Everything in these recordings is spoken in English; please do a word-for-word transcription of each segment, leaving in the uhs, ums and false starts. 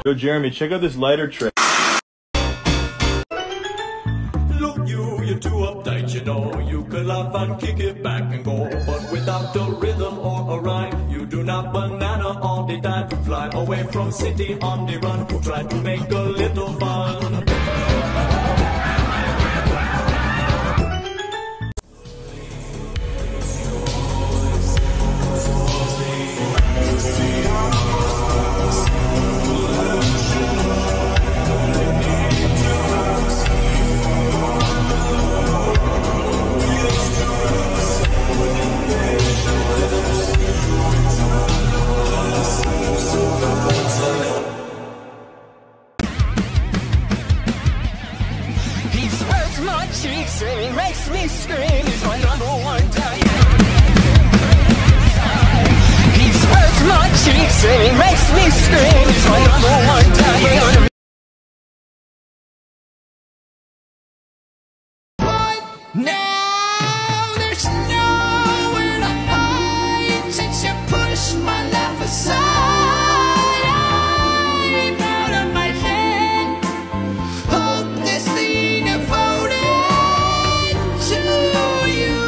Yo, Jeremy, check out this lighter trick. Look, you, you're too uptight, you know. You could laugh and kick it back and go, but without a rhythm or a rhyme, you do not banana all the time. Fly away from city on the run. Try to make a little fun. My cheeks and he makes me scream. He's my number one diet. He hurts my cheeks and he makes me scream. He's my number one diet. Now there's nowhere to hide since you pushed my life aside. I'm out of my head, hopelessly devoted to you.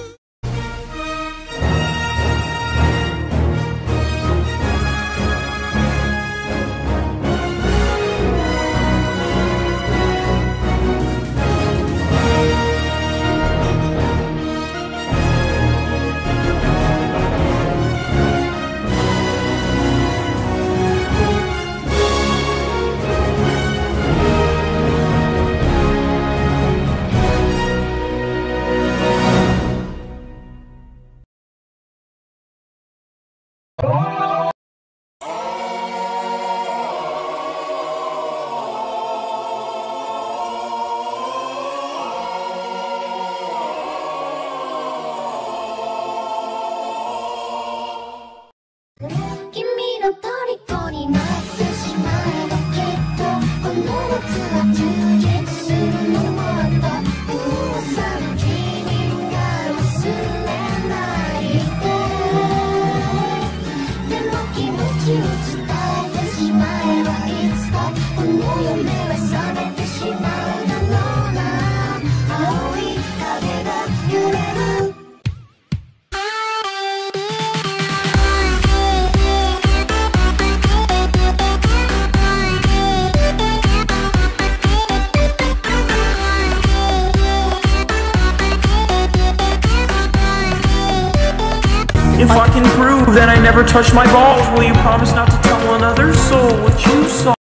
If I can prove that I never touched my balls, will you promise not to tell another soul what you saw?